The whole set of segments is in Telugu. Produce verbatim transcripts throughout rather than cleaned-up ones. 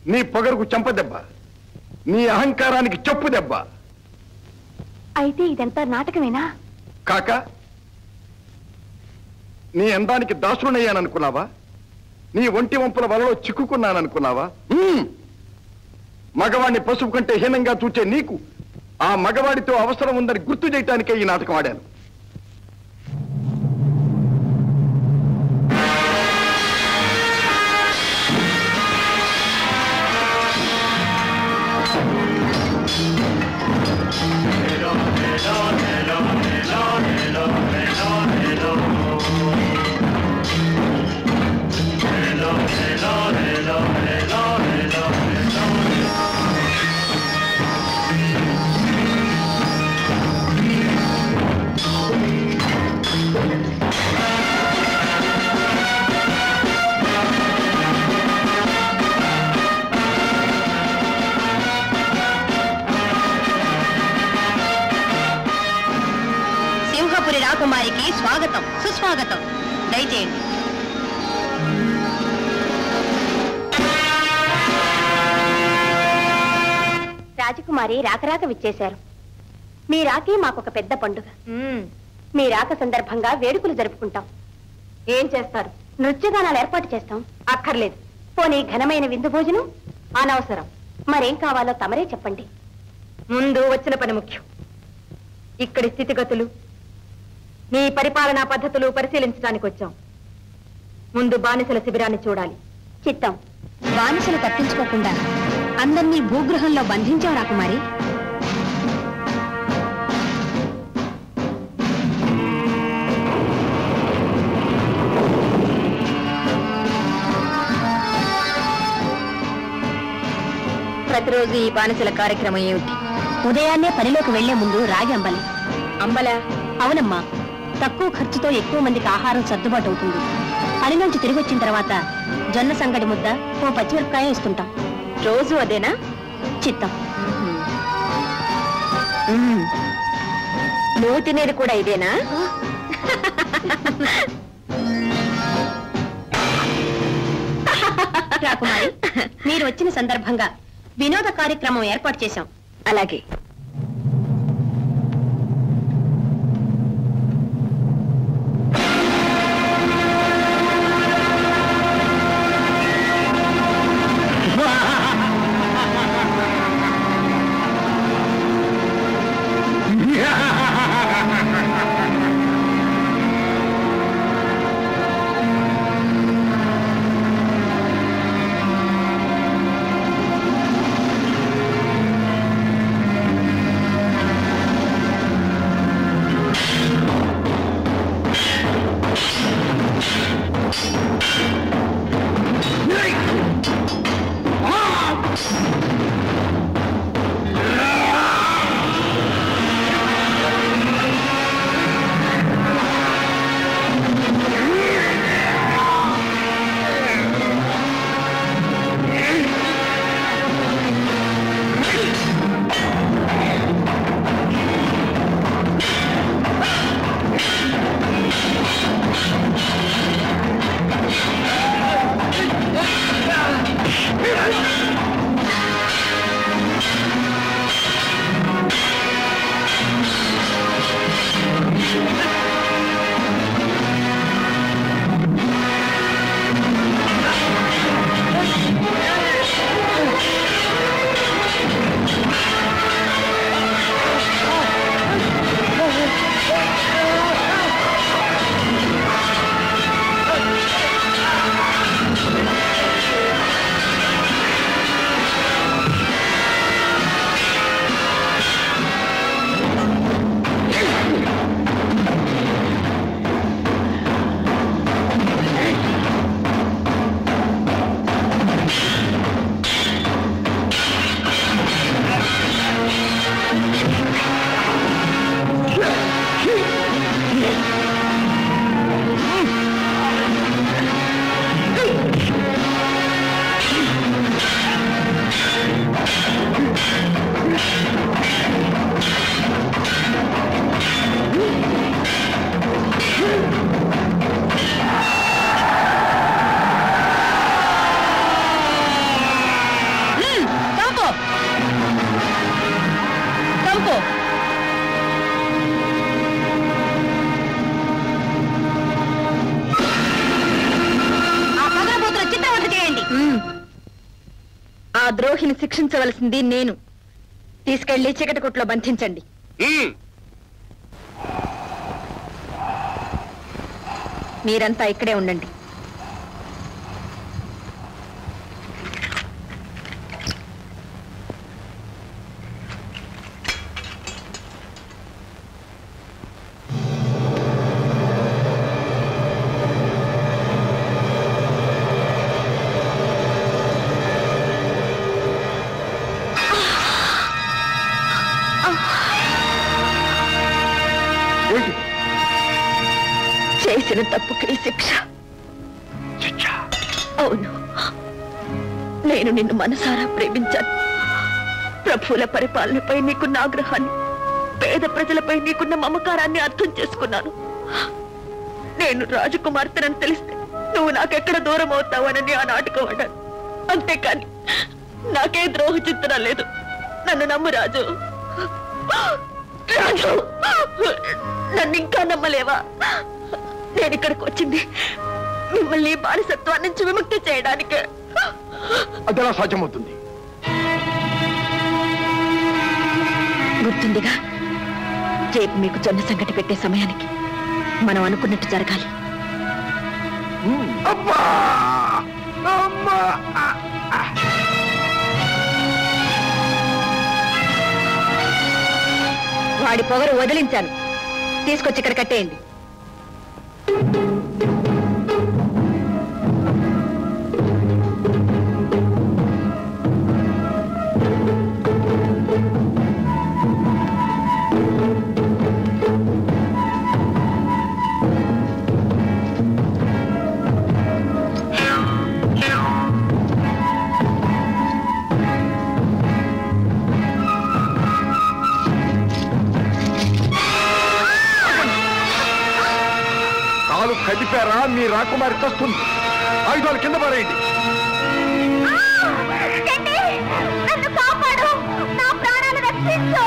నీ పొగరుకు చెంపదెబ్బ, నీ అహంకారానికి చెప్పు దెబ్బ. అయితే ఇదంతా నాటకమేనా? కాక నీ అందానికి దాసునయ్యాననుకున్నావా? నీ ఒంటి వంపుల వలలో చిక్కుకున్నాననుకున్నావా? మగవాణ్ణి పశువు కంటే హీనంగా చూచే నీకు ఆ మగవాడితో అవసరం ఉందని గుర్తు చేయటానికే ఈ నాటకం ఆడాను. రాకుమారికి స్వాగతం సుస్వాగతం. దయచేయండి. రాజకుమారి రాకరాక విచ్చేశారు. మీ రాకే మాకొక పెద్ద పండుగ. మీ రాక సందర్భంగా వేడుకలు జరుపుకుంటాం. ఏం చేస్తారు? నృత్యగానాలు ఏర్పాటు చేస్తాం. అక్కర్లేదు. పోనీ ఘనమైన విందు భోజనం? అనవసరం. మరేం కావాలో తమరే చెప్పండి. ముందు వచ్చిన పని ముఖ్యం. ఇక్కడి స్థితిగతులు, మీ పరిపాలనా పద్ధతులు పరిశీలించడానికి వచ్చాం. ముందు బానిసల శిబిరాన్ని చూడాలి. చిత్తం. బానిసలు తప్పించుకోకుండా అందరినీ భూగృహంలో బంధించావు రాకుమారి. ప్రతిరోజు ఈ బానిసల కార్యక్రమం ఏమిటి? ఉదయాన్నే పనిలోకి వెళ్లే ముందు రాగి అంబలి. అంబలా? అవునమ్మా. తక్కువ ఖర్చుతో ఎక్కువ మందికి ఆహారం సర్దుబాటు అవుతుంది. పని నుంచి తిరిగి వచ్చిన తర్వాత జొన్న సంగడి ముద్ద, ఓ పచ్చిమిరపకాయ ఇస్తుంటాం. రోజు అదేనా? చిత్తం. నువ్వు తినేది కూడా ఇదేనా? రాకుమారి, మీరు వచ్చిన సందర్భంగా వినోద కార్యక్రమం ఏర్పాటు చేశాం. అలాగే. ద్రోహిని శిక్షించవలసింది నేను. తీసుకెళ్లి చీకటి కొట్లో బంధించండి. మీరంతా ఇక్కడే ఉండండి. చేసిన తప్పుకి శిక్ష. అవును, నేను నిన్ను మనసారా ప్రేమించాను. ప్రభువుల పరిపాలనపై నీకున్న ఆగ్రహాన్ని, పేద ప్రజలపై నీకున్న మమకారాన్ని అర్థం చేసుకున్నాను. నేను రాజకుమార్తెనని తెలిస్తే నువ్వు నాకెక్కడ దూరం అవుతావనని ఆ నాటకం ఆడాను. అంతేకాని నాకే ద్రోహ చిత్రం లేదు. నన్ను నమ్ము రాజు. రాజు, నన్ను ఇంకా నమ్మలేవా? నేను ఇక్కడికి వచ్చింది మిమ్మల్ని బానిసత్వాన్ని నుంచి విముక్తి చేయడానికి. అదెలా సాధ్యమవుతుంది? గుర్తుందిగా, రేపు మీకు జొన్న సంగటి పెట్టే సమయానికి మనం అనుకున్నట్టు జరగాలి. వాడి పొగరు వదిలించాను. తీసుకొచ్చి ఇక్కడ కట్టేయండి. కదిపారా? మీ రాకుమారి వస్తుంది. ఆయుధాలు కింద పారేయండి. నన్ను కాపాడు, నా ప్రాణాలు రక్షించు.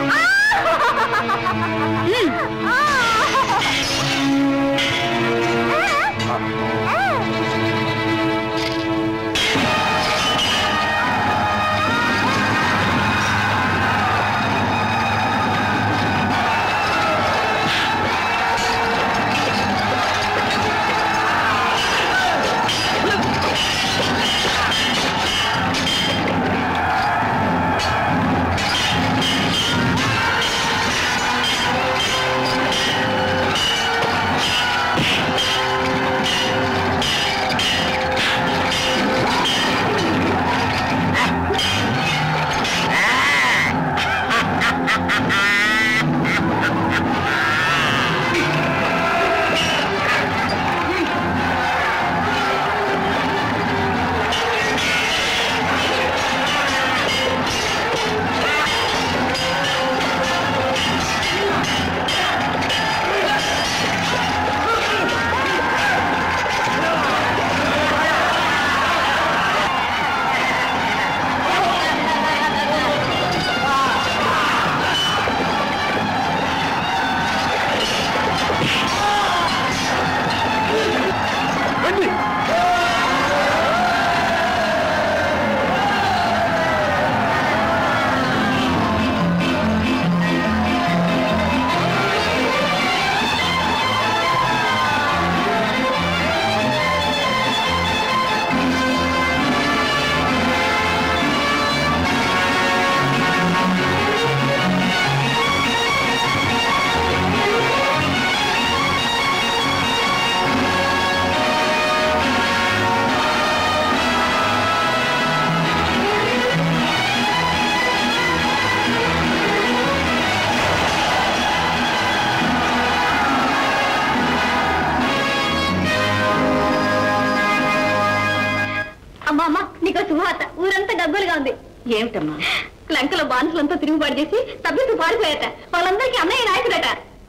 ఏమిటమ్మా? లంకలో బానిసలంతా తిరుగుబాటు చేసి తప్పిస్తూ పారిపోయాట. వాళ్ళందరికీ అన్నయ్య నాయకుడట.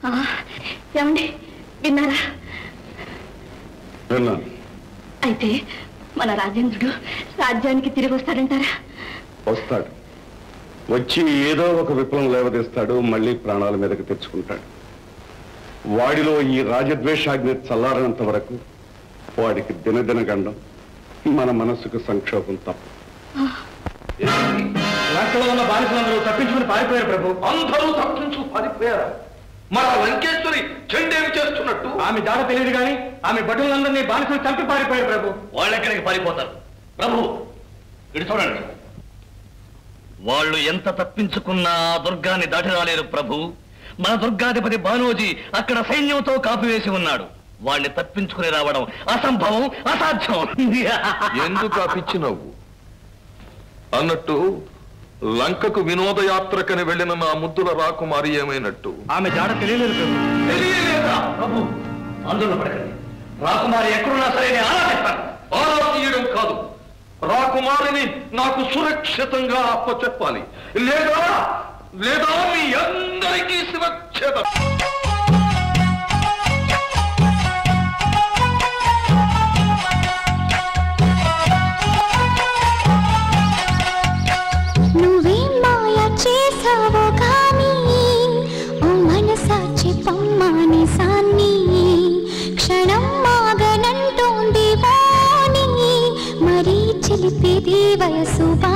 ఏమండి విన్నారా? అయితే మన రాజేంద్రుడు రాజ్యానికి తిరిగి వస్తాడంటారా? వస్తాడు. వచ్చి ఏదో ఒక విప్లవం లేవదీస్తాడు. మళ్ళీ ప్రాణాల మీదకి తెచ్చుకుంటాడు. వాడిలో ఈ రాజద్వేషాగ్ని చల్లారినంత వరకు వాడికి దినదిన గండం, మన మనసుకు సంక్షోభం తప్ప. లంకలో ఉన్న బానిసలందరూ తప్పించుకుని పారిపోయారు ప్రభు. అందరూ తప్పించు పారిపోయారా? మరి ఆ లంకేశ్వరి చెండేమి చేస్తున్నట్టు? ఆమె జాడ తెలియదు కానీ ఆమె భటులందరినీ బానిసలు చంపి పారిపోయారు ప్రభు. వాళ్ళెక్కడికి పారిపోతారు ప్రభు? ఇటు చూడండి, వాళ్ళు ఎంత తప్పించుకున్నా ఆ దుర్గాన్ని దాటి రాలేరు ప్రభు. మన దుర్గాధిపతి బానోజీ అక్కడ సైన్యంతో కాపివేసి ఉన్నాడు. వాళ్ళని తప్పించుకుని రావడం అసంభవం, అసాధ్యం. ఎందుకు ఆ పిచ్చి నవ్వు? అన్నట్టు లంకకు వినోదయాత్రకని వెళ్ళిన నా ముద్దుల రాకుమారి ఏమైనట్టు? ఆమె జాడ తెలియలేదు ప్రభు. తెలియలేదా ప్రభు? ఆందోళన పడకండి, రాకుమారి ఎక్కడున్నా సరే నేను ఆరాధిస్తాను. ఆరా తీయడం కాదు, రాకుమారిని నాకు సురక్షితంగా అప్పచెప్పాలి. లేదా లేదా మీ అందరికీ శివక్షేత. నువ్వేం మాయ చేసావో కానీ ఓ మనసాచి పమ్మాని సాన్ని క్షణం మాగనంటోంది వాణి మరీ చిలిపిది వయసు